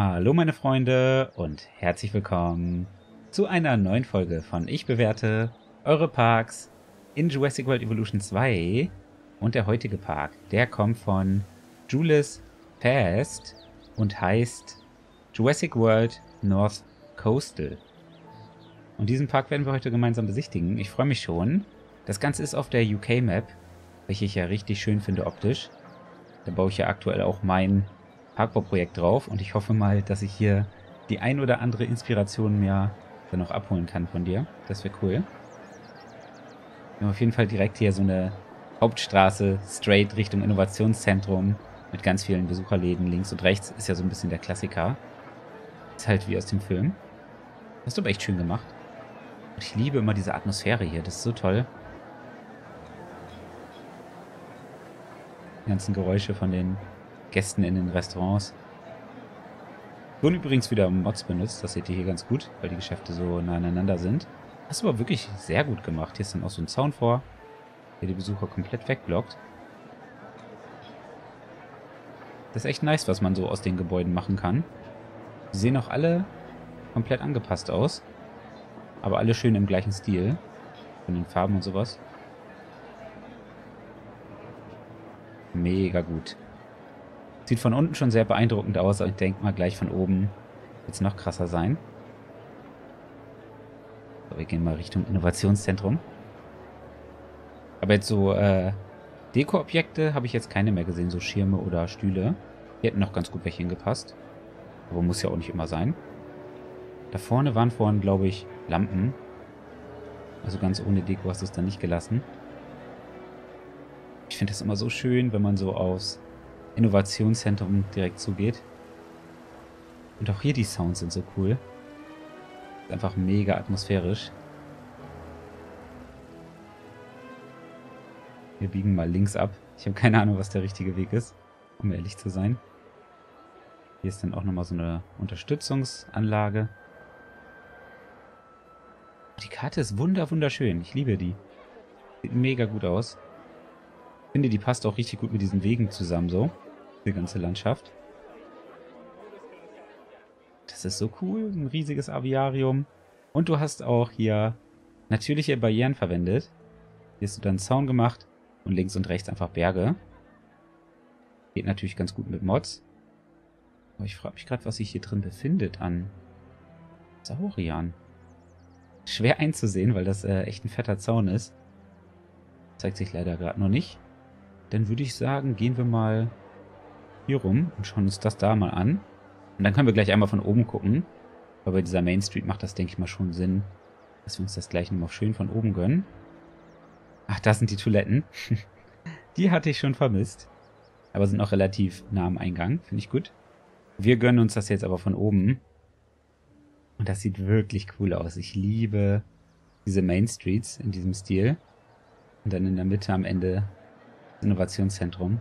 Hallo meine Freunde und herzlich willkommen zu einer neuen Folge von Ich bewerte eure Parks in Jurassic World Evolution 2. Und der heutige Park, der kommt von Jules Fast und heißt Jurassic World North Coastal. Und diesen Park werden wir heute gemeinsam besichtigen. Ich freue mich schon. Das Ganze ist auf der UK-Map, welche ich ja richtig schön finde optisch. Da baue ich ja aktuell auch mein Parkbauprojekt drauf und ich hoffe mal, dass ich hier die ein oder andere Inspiration mehr dann noch abholen kann von dir. Das wäre cool. Wir haben auf jeden Fall direkt hier so eine Hauptstraße straight Richtung Innovationszentrum mit ganz vielen Besucherläden. Links und rechts ist ja so ein bisschen der Klassiker. Ist halt wie aus dem Film. Hast du aber echt schön gemacht. Und ich liebe immer diese Atmosphäre hier. Das ist so toll. Die ganzen Geräusche von den Gästen in den Restaurants. Wurden übrigens wieder Mods benutzt. Das seht ihr hier ganz gut, weil die Geschäfte so nah aneinander sind. Hast du aber wirklich sehr gut gemacht. Hier ist dann auch so ein Zaun vor, der die Besucher komplett wegblockt. Das ist echt nice, was man so aus den Gebäuden machen kann. Sie sehen auch alle komplett angepasst aus. Aber alle schön im gleichen Stil. Von den Farben und sowas. Mega gut. Sieht von unten schon sehr beeindruckend aus, aber ich denke mal gleich von oben wird es noch krasser sein. So, wir gehen mal Richtung Innovationszentrum. Aber jetzt so Deko-Objekte habe ich jetzt keine mehr gesehen, so Schirme oder Stühle. Hier hätten noch ganz gut welche hingepasst. Aber muss ja auch nicht immer sein. Da vorne waren vorhin, glaube ich, Lampen. Also ganz ohne Deko hast du es dann nicht gelassen. Ich finde das immer so schön, wenn man so aufs Innovationszentrum direkt zugeht. Und auch hier die Sounds sind so cool. Ist einfach mega atmosphärisch. Wir biegen mal links ab. Ich habe keine Ahnung, was der richtige Weg ist, um ehrlich zu sein. Hier ist dann auch nochmal so eine Unterstützungsanlage. Die Karte ist wunderschön. Ich liebe die. Sieht mega gut aus. Ich finde, die passt auch richtig gut mit diesen Wegen zusammen, so. Die ganze Landschaft. Das ist so cool. Ein riesiges Aviarium. Und du hast auch hier natürliche Barrieren verwendet. Hier hast du dann einen Zaun gemacht. Und links und rechts einfach Berge. Geht natürlich ganz gut mit Mods. Aber ich frage mich gerade, was sich hier drin befindet an Sauriern. Schwer einzusehen, weil das echt ein fetter Zaun ist. Zeigt sich leider gerade noch nicht. Dann würde ich sagen, gehen wir mal hier rum und schauen uns das da mal an. Und dann können wir gleich einmal von oben gucken. Weil bei dieser Main Street macht das, denke ich mal, schon Sinn, dass wir uns das gleich nochmal schön von oben gönnen. Ach, das sind die Toiletten. Die hatte ich schon vermisst. Aber sind noch relativ nah am Eingang. Finde ich gut. Wir gönnen uns das jetzt aber von oben. Und das sieht wirklich cool aus. Ich liebe diese Main Streets in diesem Stil. Und dann in der Mitte am Ende das Innovationszentrum.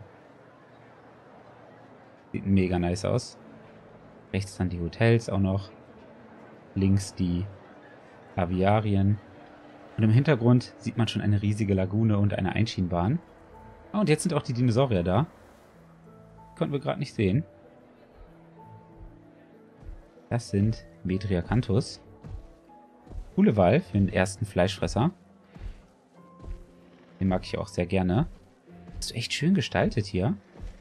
Sieht mega nice aus. Rechts dann die Hotels auch noch. Links die Aviarien. Und im Hintergrund sieht man schon eine riesige Lagune und eine Einschienenbahn. Oh, und jetzt sind auch die Dinosaurier da. Konnten wir gerade nicht sehen. Das sind Metriacanthus. Coole Wahl für den ersten Fleischfresser. Den mag ich auch sehr gerne. Ist echt schön gestaltet hier.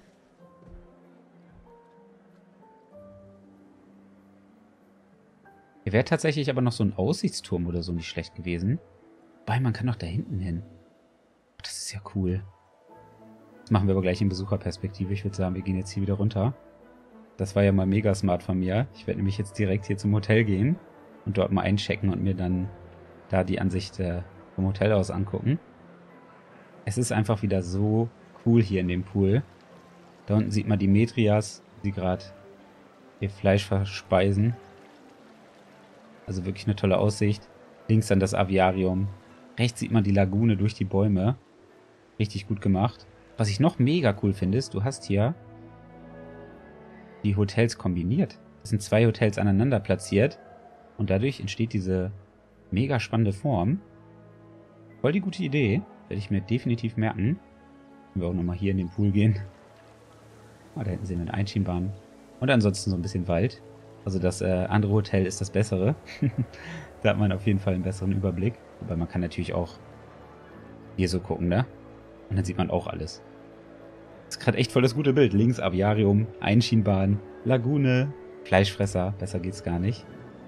Hier wäre tatsächlich aber noch so ein Aussichtsturm oder so nicht schlecht gewesen. Wobei, man kann doch da hinten hin. Das ist ja cool. Das machen wir aber gleich in Besucherperspektive. Ich würde sagen, wir gehen jetzt hier wieder runter. Das war ja mal mega smart von mir. Ich werde nämlich jetzt direkt hier zum Hotel gehen und dort mal einchecken und mir dann da die Ansicht vom Hotel aus angucken. Es ist einfach wieder so cool hier in dem Pool. Da unten sieht man die Metrias, die gerade ihr Fleisch verspeisen. Also wirklich eine tolle Aussicht. Links dann das Aviarium. Rechts sieht man die Lagune durch die Bäume. Richtig gut gemacht. Was ich noch mega cool finde, ist, du hast hier die Hotels kombiniert. Es sind zwei Hotels aneinander platziert. Und dadurch entsteht diese mega spannende Form. Voll die gute Idee. Werde ich mir definitiv merken. Können wir auch nochmal hier in den Pool gehen. Oh, da hinten sehen wir eine Einschienenbahn. Und ansonsten so ein bisschen Wald. Also das andere Hotel ist das bessere. Da hat man auf jeden Fall einen besseren Überblick. Wobei man kann natürlich auch hier so gucken, ne? Und dann sieht man auch alles. Das ist gerade echt voll das gute Bild. Links Aviarium, Einschienbahn, Lagune, Fleischfresser. Besser geht's gar nicht.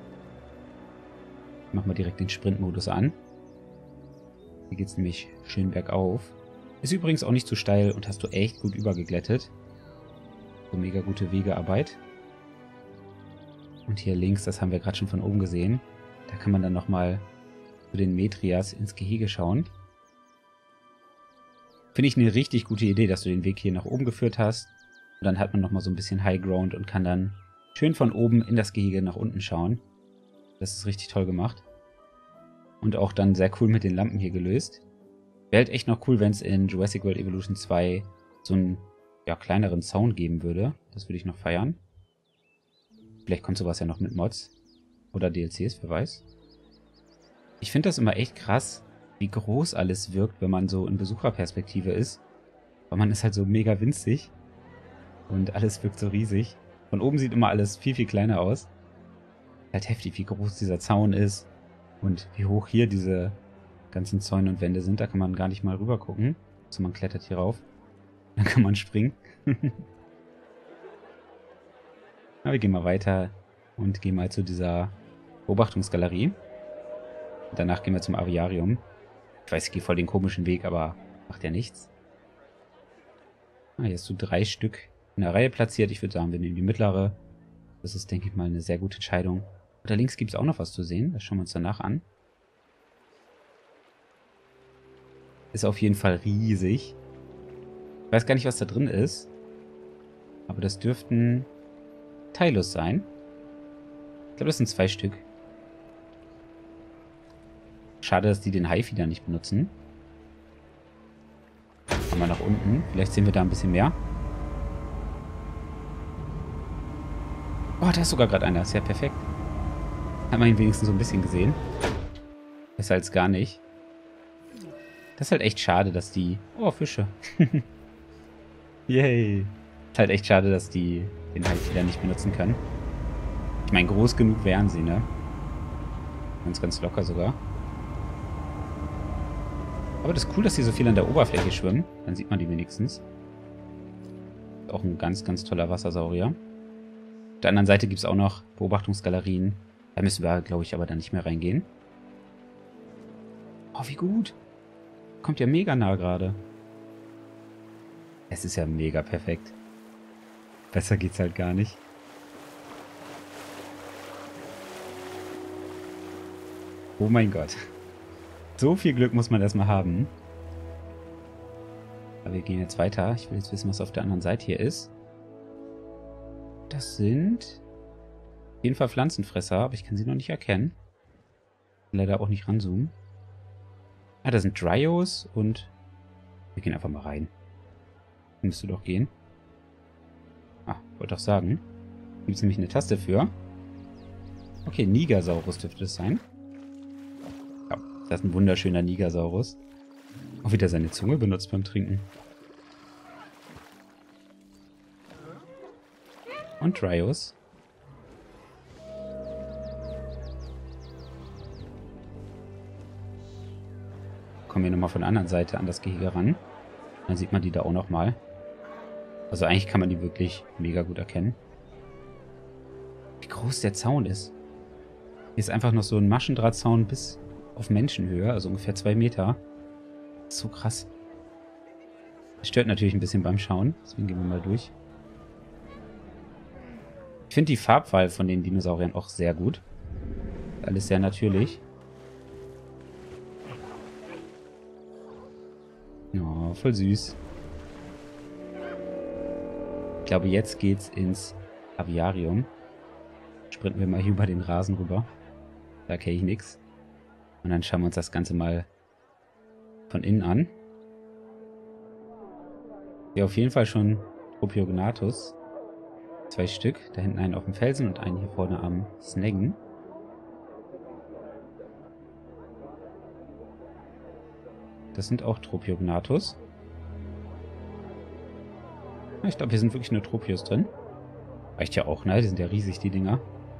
Machen wir direkt den Sprintmodus an. Hier geht's nämlich schön bergauf. Ist übrigens auch nicht zu steil und hast du echt gut übergeglättet. So mega gute Wegearbeit. Und hier links, das haben wir gerade schon von oben gesehen. Da kann man dann nochmal zu den Metrias ins Gehege schauen. Finde ich eine richtig gute Idee, dass du den Weg hier nach oben geführt hast. Und dann hat man nochmal so ein bisschen High Ground und kann dann schön von oben in das Gehege nach unten schauen. Das ist richtig toll gemacht. Und auch dann sehr cool mit den Lampen hier gelöst. Wäre halt echt noch cool, wenn es in Jurassic World Evolution 2 so einen kleineren Sound geben würde. Das würde ich noch feiern. Vielleicht kommt sowas ja noch mit Mods. Oder DLCs, wer weiß. Ich finde das immer echt krass, wie groß alles wirkt, wenn man so in Besucherperspektive ist. Weil man ist halt so mega winzig. Und alles wirkt so riesig. Von oben sieht immer alles viel, viel kleiner aus. Halt heftig, wie groß dieser Zaun ist. Und wie hoch hier diese ganzen Zäune und Wände sind. Da kann man gar nicht mal rüber gucken. Also man klettert hier rauf. Dann kann man springen. Aber wir gehen mal weiter und gehen mal zu dieser Beobachtungsgalerie. Danach gehen wir zum Aviarium. Ich weiß, ich gehe voll den komischen Weg, aber macht ja nichts. Hier hast du 3 Stück in der Reihe platziert. Ich würde sagen, wir nehmen die mittlere. Das ist, denke ich mal, eine sehr gute Entscheidung. Und da links gibt es auch noch was zu sehen. Das schauen wir uns danach an. Ist auf jeden Fall riesig. Ich weiß gar nicht, was da drin ist. Aber das dürften Tylus sein. Ich glaube, das sind 2 Stück. Schade, dass die den Haifieder nicht benutzen. Gehen wir nach unten. Vielleicht sehen wir da ein bisschen mehr. Oh, da ist sogar gerade einer. Ist ja perfekt. Hat man ihn wenigstens so ein bisschen gesehen. Besser als gar nicht. Das ist halt echt schade, dass die... Oh, Fische. Yay. Ist halt echt schade, dass die den Haifieder nicht benutzen können. Ich meine, groß genug wären sie, ne? Ganz, ganz locker sogar. Aber das ist cool, dass die so viel an der Oberfläche schwimmen. Dann sieht man die wenigstens. Auch ein ganz, ganz toller Wassersaurier. Auf der anderen Seite gibt es auch noch Beobachtungsgalerien. Da müssen wir, glaube ich, aber dann nicht mehr reingehen. Oh, wie gut. Kommt ja mega nah gerade. Es ist ja mega perfekt. Besser geht's halt gar nicht. Oh mein Gott. So viel Glück muss man erstmal haben. Aber wir gehen jetzt weiter. Ich will jetzt wissen, was auf der anderen Seite hier ist. Das sind auf jeden Fall Pflanzenfresser, aber ich kann sie noch nicht erkennen. Leider auch nicht ranzoomen. Ah, da sind Dryos und wir gehen einfach mal rein. Müsste doch gehen. Ah, wollte doch sagen. Gibt es nämlich eine Taste für. Okay, Nigersaurus dürfte es sein. Ja, das ist ein wunderschöner Nigersaurus. Auch wieder seine Zunge benutzt beim Trinken. Und Dryos. Kommen wir nochmal von der anderen Seite an das Gehege ran. Dann sieht man die da auch nochmal. Also eigentlich kann man die wirklich mega gut erkennen. Wie groß der Zaun ist. Hier ist einfach noch so ein Maschendrahtzaun bis auf Menschenhöhe, also ungefähr 2 Meter. Das ist so krass. Das stört natürlich ein bisschen beim Schauen, deswegen gehen wir mal durch. Ich finde die Farbwahl von den Dinosauriern auch sehr gut. Alles sehr natürlich. Oh, voll süß. Ich glaube, jetzt geht's ins Aviarium. Sprinten wir mal hier über den Rasen rüber. Da kenne ich nichts. Und dann schauen wir uns das Ganze mal von innen an. Hier auf jeden Fall schon Tropiogonathus. 2 Stück. Da hinten einen auf dem Felsen und einen hier vorne am Snaggen. Das sind auch Tropiogonathus. Ich glaube, hier sind wirklich nur Tropios drin. Reicht ja auch, ne? Die sind ja riesig, die Dinger.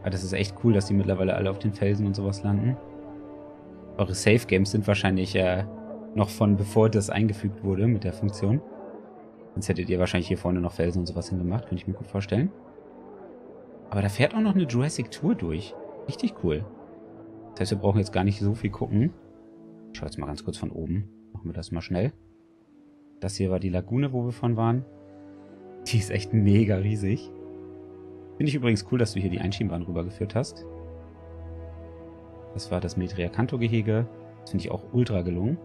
Aber das ist echt cool, dass die mittlerweile alle auf den Felsen und sowas landen. Eure Safe Games sind wahrscheinlich noch von bevor das eingefügt wurde mit der Funktion. Sonst hättet ihr wahrscheinlich hier vorne noch Felsen und sowas hingemacht, könnte ich mir gut vorstellen. Aber da fährt auch noch eine Jurassic Tour durch. Richtig cool. Das heißt, wir brauchen jetzt gar nicht so viel gucken. Ich schaue jetzt mal ganz kurz von oben. Machen wir das mal schnell. Das hier war die Lagune, wo wir von waren. Die ist echt mega riesig. Finde ich übrigens cool, dass du hier die Einschienbahn rübergeführt hast. Das war das Metriacanto-Gehege. Das finde ich auch ultra gelungen.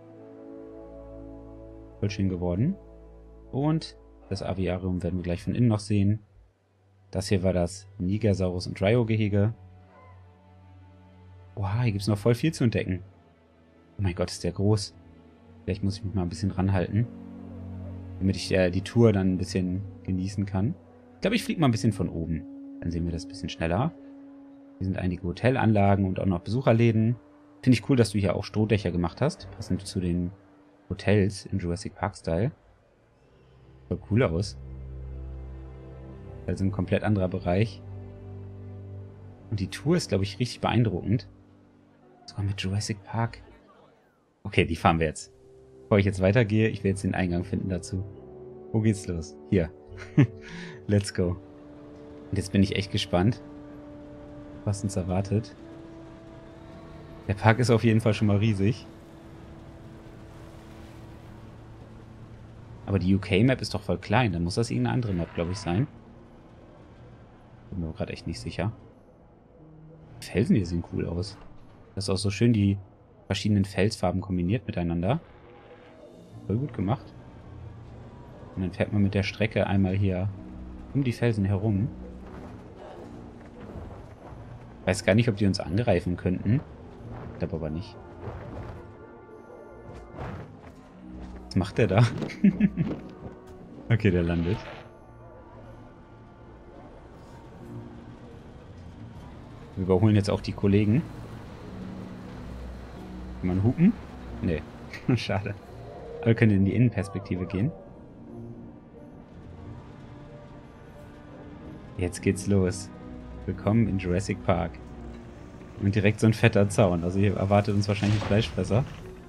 Voll schön geworden. Und das Aviarium werden wir gleich von innen noch sehen. Das hier war das Nigersaurus und Dryo-Gehege. Wow, hier gibt es noch voll viel zu entdecken. Oh mein Gott, ist der groß. Vielleicht muss ich mich mal ein bisschen ranhalten. Damit ich die Tour dann ein bisschen genießen kann. Ich glaube, ich fliege mal ein bisschen von oben. Dann sehen wir das ein bisschen schneller. Hier sind einige Hotelanlagen und auch noch Besucherläden. Finde ich cool, dass du hier auch Strohdächer gemacht hast. Passend zu den Hotels in Jurassic Park Style. Voll cool aus. Also ein komplett anderer Bereich. Und die Tour ist, glaube ich, richtig beeindruckend. Sogar mit Jurassic Park. Okay, die fahren wir jetzt. Bevor ich jetzt weitergehe, ich will jetzt den Eingang finden dazu. Wo geht's los? Hier. Let's go. Und jetzt bin ich echt gespannt, was uns erwartet. Der Park ist auf jeden Fall schon mal riesig. Aber die UK-Map ist doch voll klein. Dann muss das irgendeine andere Map, glaube ich, sein. Bin mir gerade echt nicht sicher. Die Felsen hier sehen cool aus. Das ist auch so schön die verschiedenen Felsfarben kombiniert miteinander. Voll gut gemacht. Und dann fährt man mit der Strecke einmal hier um die Felsen herum. Ich weiß gar nicht, ob die uns angreifen könnten. Ich glaube aber nicht. Was macht der da? Okay, der landet. Wir überholen jetzt auch die Kollegen. Kann man hupen? Nee. Schade. Aber wir können in die Innenperspektive gehen. Jetzt geht's los. Willkommen in Jurassic Park. Und direkt so ein fetter Zaun. Also hier erwartet uns wahrscheinlich ein Fleischfresser.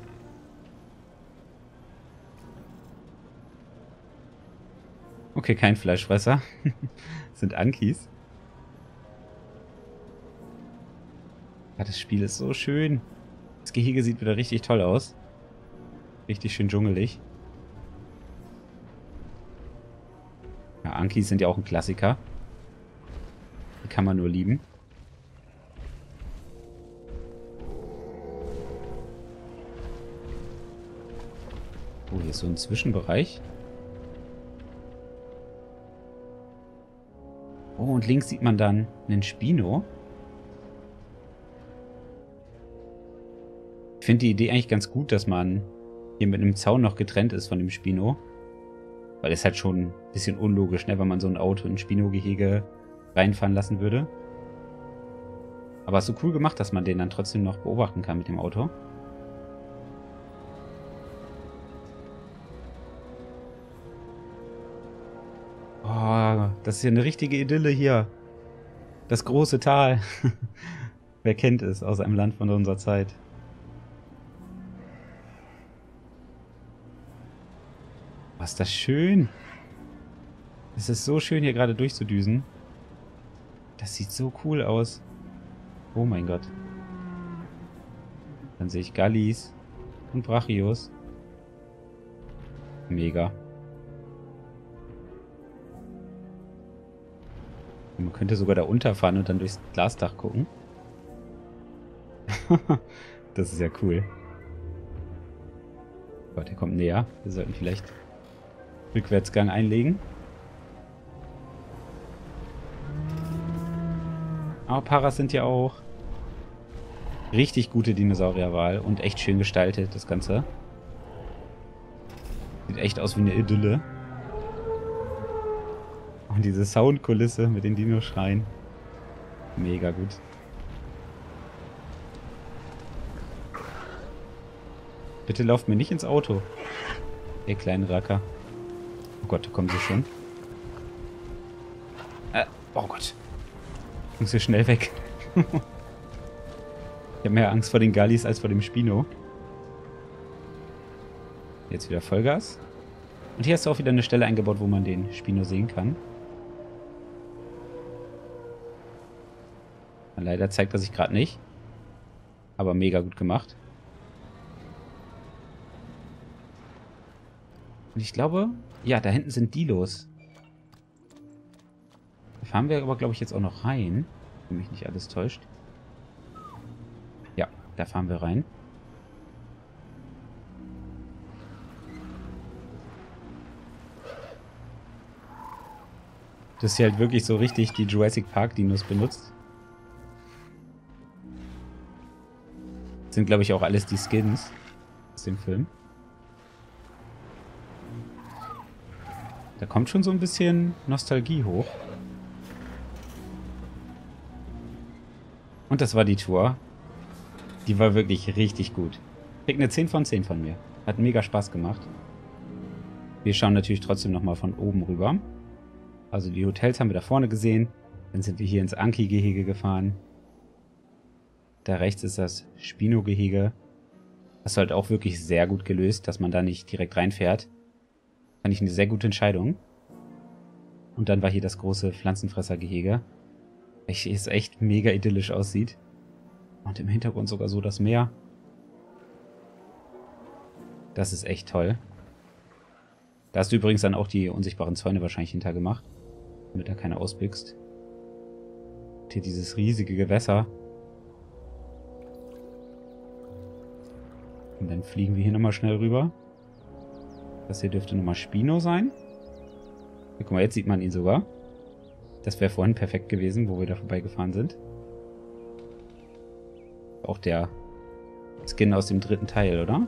Okay, kein Fleischfresser. Das sind Ankis. Ah, das Spiel ist so schön. Das Gehege sieht wieder richtig toll aus. Richtig schön dschungelig. Ja, Ankis sind ja auch ein Klassiker. Die kann man nur lieben. Oh, hier ist so ein Zwischenbereich. Oh, und links sieht man dann einen Spino. Ich finde die Idee eigentlich ganz gut, dass man hier mit einem Zaun noch getrennt ist von dem Spino. Weil es halt schon ein bisschen unlogisch, ne, wenn man so ein Auto in ein Spino-Gehege reinfahren lassen würde. Aber es ist so cool gemacht, dass man den dann trotzdem noch beobachten kann mit dem Auto. Oh, das ist ja eine richtige Idylle hier. Das große Tal. Wer kennt es aus einem Land von unserer Zeit? Was ist das schön. Es ist so schön, hier gerade durchzudüsen. Das sieht so cool aus. Oh mein Gott. Dann sehe ich Gallis und Brachios. Mega. Und man könnte sogar da unterfahren und dann durchs Glasdach gucken. Das ist ja cool. Gott, der kommt näher. Wir sollten vielleicht Rückwärtsgang einlegen. Aber Paras sind ja auch richtig gute Dinosaurierwahl und echt schön gestaltet, das Ganze. Sieht echt aus wie eine Idylle. Und diese Soundkulisse mit den Dino-Schreien. Mega gut. Bitte lauft mir nicht ins Auto. Ihr kleinen Racker. Oh Gott, da kommen sie schon. Oh Gott. Muss hier schnell weg. Ich habe mehr Angst vor den Gallis als vor dem Spino. Jetzt wieder Vollgas. Und hier hast du auch wieder eine Stelle eingebaut, wo man den Spino sehen kann. Leider zeigt er sich gerade nicht. Aber mega gut gemacht. Und ich glaube, ja, da hinten sind Dilos. Da fahren wir aber, glaube ich, jetzt auch noch rein. Wenn mich nicht alles täuscht. Ja, da fahren wir rein. Dass sie halt wirklich so richtig die Jurassic Park Dinos benutzt. Das sind, glaube ich, auch alles die Skins aus dem Film. Da kommt schon so ein bisschen Nostalgie hoch. Und das war die Tour. Die war wirklich richtig gut. Kriegt eine 10 von 10 von mir. Hat mega Spaß gemacht. Wir schauen natürlich trotzdem nochmal von oben rüber. Also die Hotels haben wir da vorne gesehen. Dann sind wir hier ins Anki-Gehege gefahren. Da rechts ist das Spino-Gehege. Das ist halt auch wirklich sehr gut gelöst, dass man da nicht direkt reinfährt. Fand ich eine sehr gute Entscheidung. Und dann war hier das große Pflanzenfresser-Gehege. Welches echt mega idyllisch aussieht. Und im Hintergrund sogar so das Meer. Das ist echt toll. Da hast du übrigens dann auch die unsichtbaren Zäune wahrscheinlich hintergemacht. Damit da keiner ausbüchst. Und hier dieses riesige Gewässer. Und dann fliegen wir hier nochmal schnell rüber. Das hier dürfte nochmal Spino sein. Ja, guck mal, jetzt sieht man ihn sogar. Das wäre vorhin perfekt gewesen, wo wir da vorbeigefahren sind. Auch der Skin aus dem dritten Teil, oder?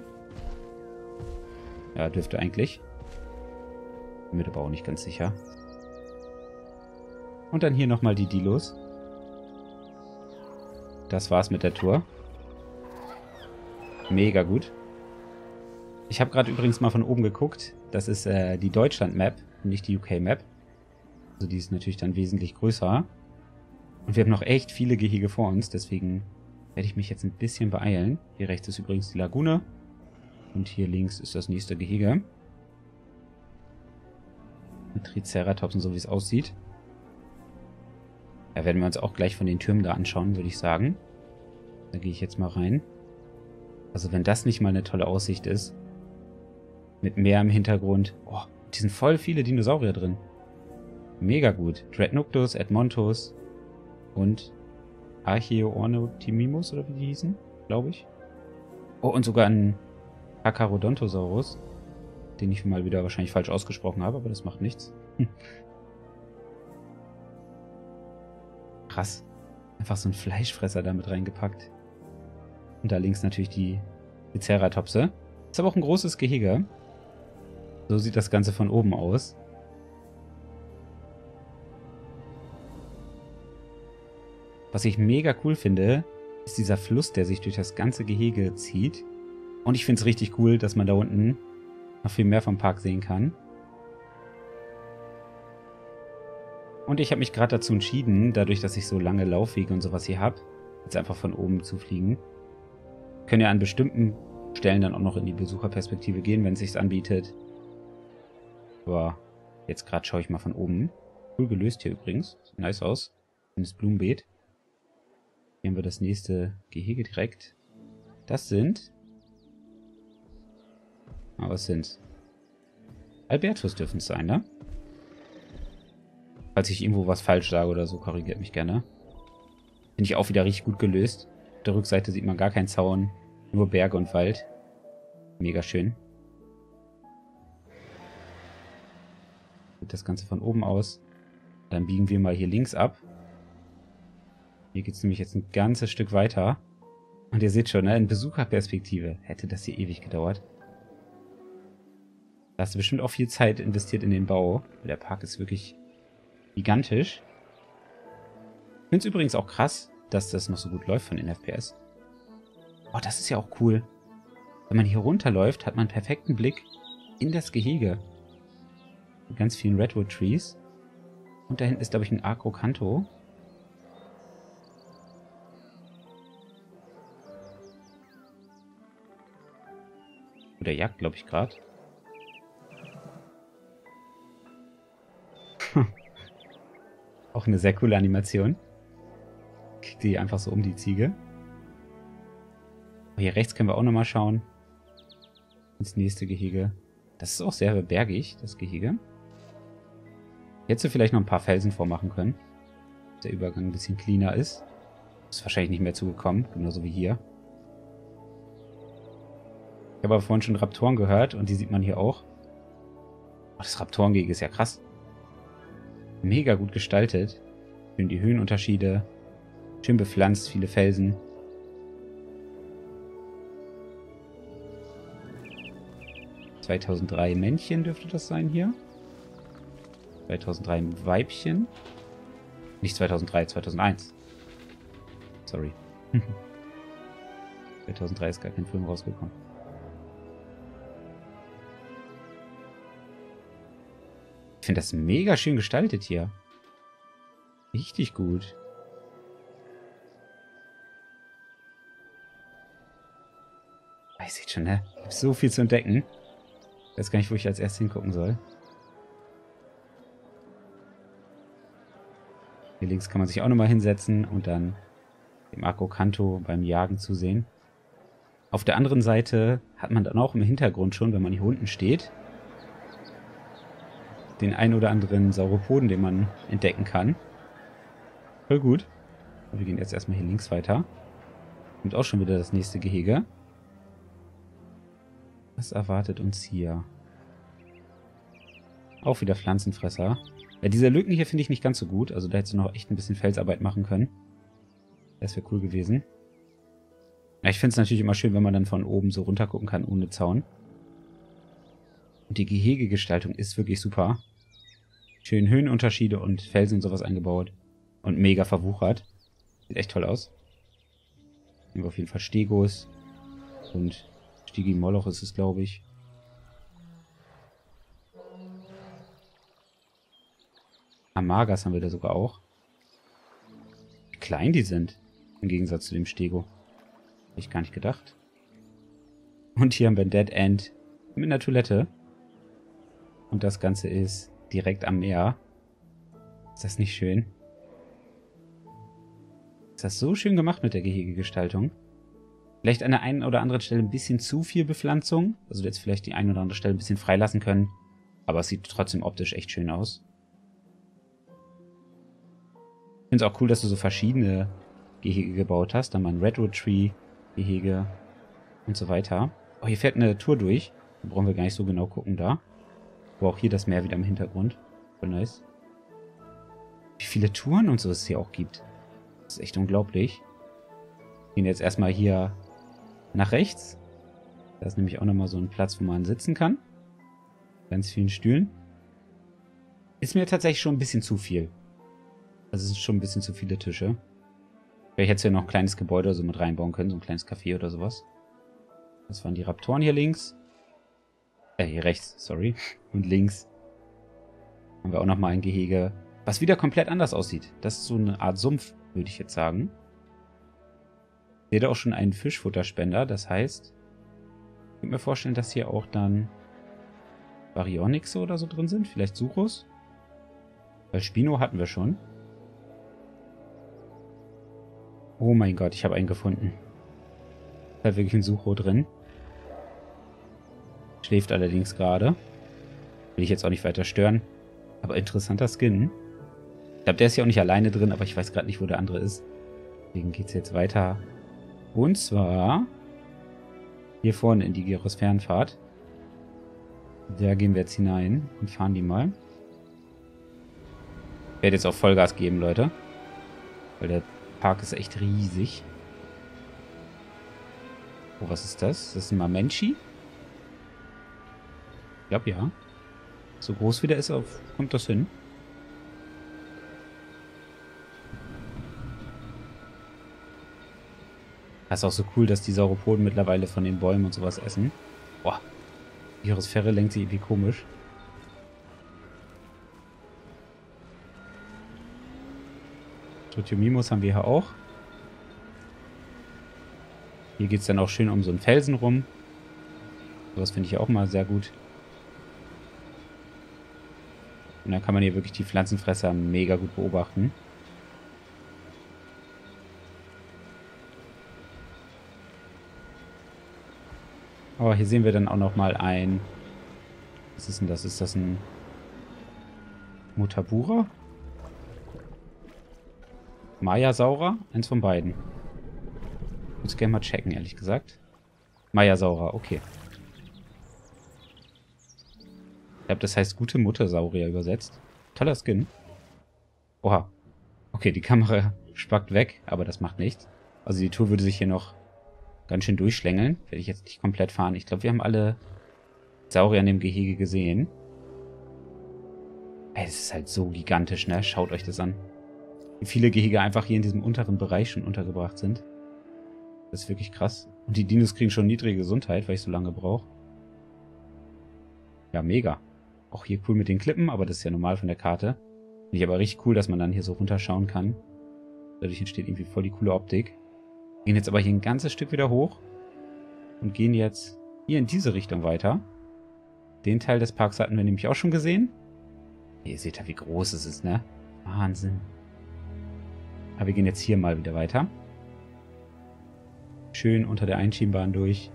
Ja, dürfte eigentlich. Bin mir aber auch nicht ganz sicher. Und dann hier nochmal die Dilos. Das war's mit der Tour. Mega gut. Ich habe gerade übrigens mal von oben geguckt. Das ist die Deutschland-Map, nicht die UK-Map. Also die ist natürlich dann wesentlich größer. Und wir haben noch echt viele Gehege vor uns, deswegen werde ich mich jetzt ein bisschen beeilen. Hier rechts ist übrigens die Lagune. Und hier links ist das nächste Gehege. Mit Triceratops und so wie es aussieht. Da werden wir uns auch gleich von den Türmen da anschauen, würde ich sagen. Da gehe ich jetzt mal rein. Also wenn das nicht mal eine tolle Aussicht ist. Mit Meer im Hintergrund. Oh, hier sind voll viele Dinosaurier drin. Mega gut. Dreadnoughtus, Edmontos und Archaeornotimimus, oder wie die hießen, glaube ich. Oh, und sogar ein Carcharodontosaurus, den ich mal wieder wahrscheinlich falsch ausgesprochen habe, aber das macht nichts. Krass. Einfach so ein Fleischfresser damit reingepackt. Und da links natürlich die Triceratopse. Ist aber auch ein großes Gehege. So sieht das Ganze von oben aus. Was ich mega cool finde, ist dieser Fluss, der sich durch das ganze Gehege zieht. Und ich finde es richtig cool, dass man da unten noch viel mehr vom Park sehen kann. Und ich habe mich gerade dazu entschieden, dadurch, dass ich so lange Laufwege und sowas hier habe, jetzt einfach von oben zu fliegen. Können ja an bestimmten Stellen dann auch noch in die Besucherperspektive gehen, wenn es sich anbietet. Aber jetzt gerade schaue ich mal von oben. Cool gelöst hier übrigens. Sieht nice aus. Schönes Blumenbeet. Hier haben wir das nächste Gehege direkt. Das sind... Ah, was sind's? Albertus dürfen es sein, ne? Falls ich irgendwo was falsch sage oder so, korrigiert mich gerne. Finde ich auch wieder richtig gut gelöst. Auf der Rückseite sieht man gar keinen Zaun. Nur Berge und Wald. Mega schön. Sieht das Ganze von oben aus. Dann biegen wir mal hier links ab. Hier geht es nämlich jetzt ein ganzes Stück weiter. Und ihr seht schon, ne, in Besucherperspektive hätte das hier ewig gedauert. Da hast du bestimmt auch viel Zeit investiert in den Bau. Der Park ist wirklich gigantisch. Ich finde es übrigens auch krass, dass das noch so gut läuft von den FPS. Oh, das ist ja auch cool. Wenn man hier runterläuft, hat man einen perfekten Blick in das Gehege. Mit ganz vielen Redwood Trees. Und da hinten ist, glaube ich, ein Acrocanto. Oder jagt, glaube ich, gerade. Auch eine sehr coole Animation. Kickt die einfach so um die Ziege. Hier rechts können wir auch nochmal schauen. Ins nächste Gehege. Das ist auch sehr bergig, das Gehege. Hättest du vielleicht noch ein paar Felsen vormachen können. Dass der Übergang ein bisschen cleaner ist. Ist wahrscheinlich nicht mehr zugekommen, genauso wie hier. Ich habe aber vorhin schon Raptoren gehört und die sieht man hier auch. Oh, das Raptorengehege ist ja krass. Mega gut gestaltet. Schön die Höhenunterschiede. Schön bepflanzt, viele Felsen. (2003) Männchen dürfte das sein hier. 2003 Weibchen. Nicht 2003, 2001. Sorry. 2003 ist gar kein Film rausgekommen. Ich finde das mega schön gestaltet hier. Richtig gut. Ihr seht schon, ne? Ich habe so viel zu entdecken. Ich weiß gar nicht, wo ich als erstes hingucken soll. Hier links kann man sich auch nochmal hinsetzen und dann dem Akkokanto beim Jagen zusehen. Auf der anderen Seite hat man dann auch im Hintergrund schon, wenn man hier unten steht, den ein oder anderen Sauropoden, den man entdecken kann. Voll gut. Und wir gehen jetzt erstmal hier links weiter. Kommt auch schon wieder das nächste Gehege. Was erwartet uns hier? Auch wieder Pflanzenfresser. Ja, diese Lücken hier finde ich nicht ganz so gut. Also da hättest du noch echt ein bisschen Felsarbeit machen können. Das wäre cool gewesen. Ja, ich finde es natürlich immer schön, wenn man dann von oben so runter gucken kann, ohne Zaun. Und die Gehegegestaltung ist wirklich super. Schön Höhenunterschiede und Felsen und sowas eingebaut. Und mega verwuchert. Sieht echt toll aus. Hier haben wir auf jeden Fall Stegos. Und Stigi-Moloch ist es, glaube ich. Amagas haben wir da sogar auch. Wie klein die sind. Im Gegensatz zu dem Stego. Hätte ich gar nicht gedacht. Und hier haben wir ein Dead End mit einer Toilette. Und das Ganze ist direkt am Meer. Ist das nicht schön? Ist das so schön gemacht mit der Gehegegestaltung? Vielleicht an der einen oder anderen Stelle ein bisschen zu viel Bepflanzung. Also jetzt vielleicht die eine oder andere Stelle ein bisschen freilassen können. Aber es sieht trotzdem optisch echt schön aus. Ich finde es auch cool, dass du so verschiedene Gehege gebaut hast. Dann mal ein Redwood Tree Gehege und so weiter. Oh, hier fährt eine Tour durch. Da brauchen wir gar nicht so genau gucken da. Aber auch hier das Meer wieder im Hintergrund. Voll nice. Wie viele Touren und so es hier auch gibt. Das ist echt unglaublich. Wir gehen jetzt erstmal hier nach rechts. Da ist nämlich auch nochmal so ein Platz, wo man sitzen kann. Ganz vielen Stühlen. Ist mir tatsächlich schon ein bisschen zu viel. Also es sind schon ein bisschen zu viele Tische. Vielleicht hätte es ja noch ein kleines Gebäude oder so mit reinbauen können. So ein kleines Café oder sowas. Das waren die Raptoren hier links. Hier rechts, sorry. Und links haben wir auch nochmal ein Gehege, was wieder komplett anders aussieht. Das ist so eine Art Sumpf, würde ich jetzt sagen. Ich sehe da auch schon einen Fischfutterspender. Das heißt, ich könnte mir vorstellen, dass hier auch dann Baryonyxe oder so drin sind. Vielleicht Suchus. Weil Spino hatten wir schon. Oh mein Gott, ich habe einen gefunden. Da ist wirklich ein Sucho drin. Schläft allerdings gerade. Will ich jetzt auch nicht weiter stören. Aber interessanter Skin. Ich glaube, der ist ja auch nicht alleine drin, aber ich weiß gerade nicht, wo der andere ist. Deswegen geht es jetzt weiter. Und zwar hier vorne in die Gyrosphärenfahrt. Da gehen wir jetzt hinein und fahren die mal. Ich werde jetzt auch Vollgas geben, Leute. Weil der Park ist echt riesig. Oh, was ist das? Das ist ein Mamenchi? Ich glaube, ja. So groß wie der ist, kommt das hin. Das ist auch so cool, dass die Sauropoden mittlerweile von den Bäumen und sowas essen. Boah. Die Gyrosphäre lenkt sich irgendwie komisch. Trotiomimos haben wir hier auch. Hier geht es dann auch schön um so einen Felsen rum. Sowas finde ich auch mal sehr gut. Und dann kann man hier wirklich die Pflanzenfresser mega gut beobachten. Aber hier sehen wir dann auch nochmal ein... Was ist denn das? Ist das ein Mutabura? Mayasaura? Eins von beiden. Ich muss gerne mal checken, ehrlich gesagt. Mayasaura, okay. Ich glaube, das heißt gute Muttersaurier übersetzt. Toller Skin. Oha. Okay, die Kamera spackt weg, aber das macht nichts. Also die Tour würde sich hier noch ganz schön durchschlängeln. Werde ich jetzt nicht komplett fahren. Ich glaube, wir haben alle Saurier in dem Gehege gesehen. Ey, das ist halt so gigantisch, ne? Schaut euch das an. Wie viele Gehege einfach hier in diesem unteren Bereich schon untergebracht sind. Das ist wirklich krass. Und die Dinos kriegen schon niedrige Gesundheit, weil ich so lange brauche. Ja, mega. Auch hier cool mit den Klippen, aber das ist ja normal von der Karte. Finde ich aber richtig cool, dass man dann hier so runterschauen kann. Dadurch entsteht irgendwie voll die coole Optik. Wir gehen jetzt aber hier ein ganzes Stück wieder hoch. Und gehen jetzt hier in diese Richtung weiter. Den Teil des Parks hatten wir nämlich auch schon gesehen. Ihr seht ja, wie groß es ist, ne? Wahnsinn. Aber wir gehen jetzt hier mal wieder weiter. Schön unter der Einschienbahn durch.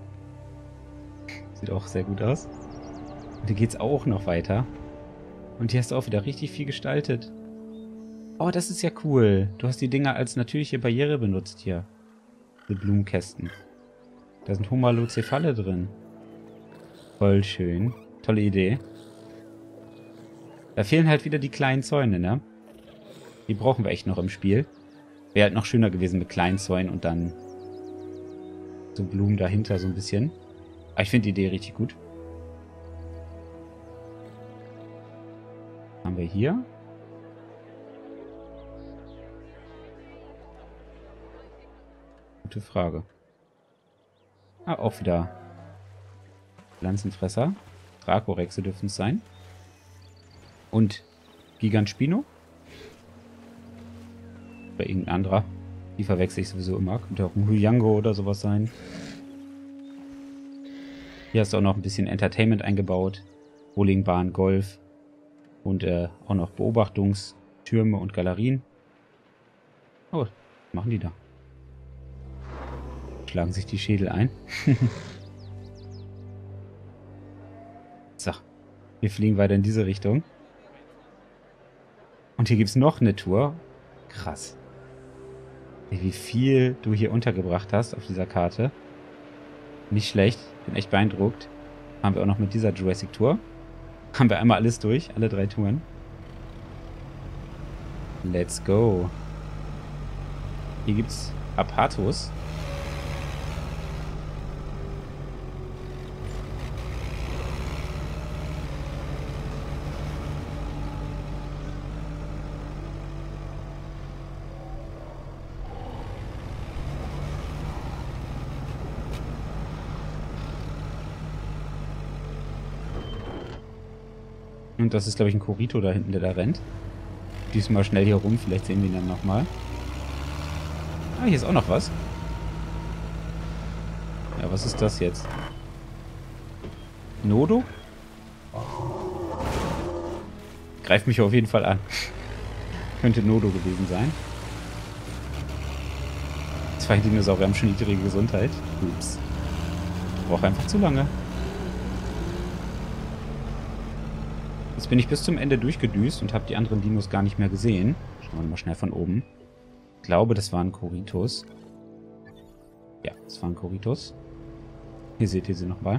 Sieht auch sehr gut aus. Und hier geht's auch noch weiter. Und hier hast du auch wieder richtig viel gestaltet. Oh, das ist ja cool. Du hast die Dinger als natürliche Barriere benutzt hier. Die Blumenkästen. Da sind Homalocephale drin. Voll schön. Tolle Idee. Da fehlen halt wieder die kleinen Zäune, ne? Die brauchen wir echt noch im Spiel. Wäre halt noch schöner gewesen mit kleinen Zäunen und dann so Blumen dahinter so ein bisschen. Aber ich finde die Idee richtig gut. Was haben wir hier? Gute Frage. Ah, auch wieder Pflanzenfresser. Dracorexe dürfen es sein. Und Gigantspino. Oder irgendein anderer. Die verwechsel ich sowieso immer. Könnte auch ein Huyango oder sowas sein. Hier hast du auch noch ein bisschen Entertainment eingebaut. Bowlingbahn, Golf. Und auch noch Beobachtungstürme und Galerien. Oh, was machen die da? Schlagen sich die Schädel ein. So, wir fliegen weiter in diese Richtung. Und hier gibt es noch eine Tour. Krass. Wie viel du hier untergebracht hast auf dieser Karte. Nicht schlecht. Bin echt beeindruckt. Haben wir auch noch mit dieser Jurassic Tour. Haben wir einmal alles durch. Alle 3 Touren. Let's go. Hier gibt's Apatos. Und das ist, glaube ich, ein Korito da hinten, der da rennt. Diesmal schnell hier rum, vielleicht sehen wir ihn dann nochmal. Ah, hier ist auch noch was. Ja, was ist das jetzt? Nodo? Greift mich auf jeden Fall an. Könnte Nodo gewesen sein. 2 Dinosaurier haben schon niedrige Gesundheit. Ups. Braucht einfach zu lange. Jetzt bin ich bis zum Ende durchgedüst und habe die anderen Dinos gar nicht mehr gesehen. Schauen wir mal schnell von oben. Ich glaube, das waren Koritos. Ja, das waren Koritos. Hier seht ihr sie nochmal.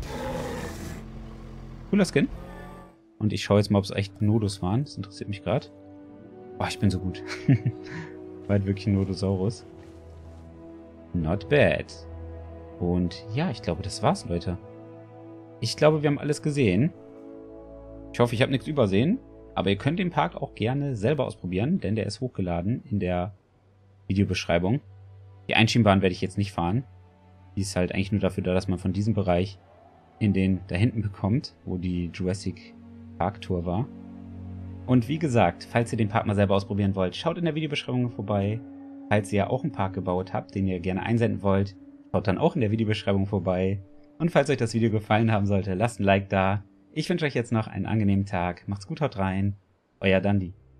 Cooler Skin. Und ich schaue jetzt mal, ob es echt Nodos waren. Das interessiert mich gerade. Boah, ich bin so gut. War halt wirklich ein Nodosaurus. Not bad. Und ja, ich glaube, das war's, Leute. Ich glaube, wir haben alles gesehen. Ich hoffe, ich habe nichts übersehen. Aber ihr könnt den Park auch gerne selber ausprobieren, denn der ist hochgeladen in der Videobeschreibung. Die Einschienbahn werde ich jetzt nicht fahren. Die ist halt eigentlich nur dafür da, dass man von diesem Bereich in den da hinten bekommt, wo die Jurassic Park Tour war. Und wie gesagt, falls ihr den Park mal selber ausprobieren wollt, schaut in der Videobeschreibung vorbei. Falls ihr ja auch einen Park gebaut habt, den ihr gerne einsenden wollt, schaut dann auch in der Videobeschreibung vorbei. Und falls euch das Video gefallen haben sollte, lasst ein Like da. Ich wünsche euch jetzt noch einen angenehmen Tag. Macht's gut, haut rein. Euer Dandi.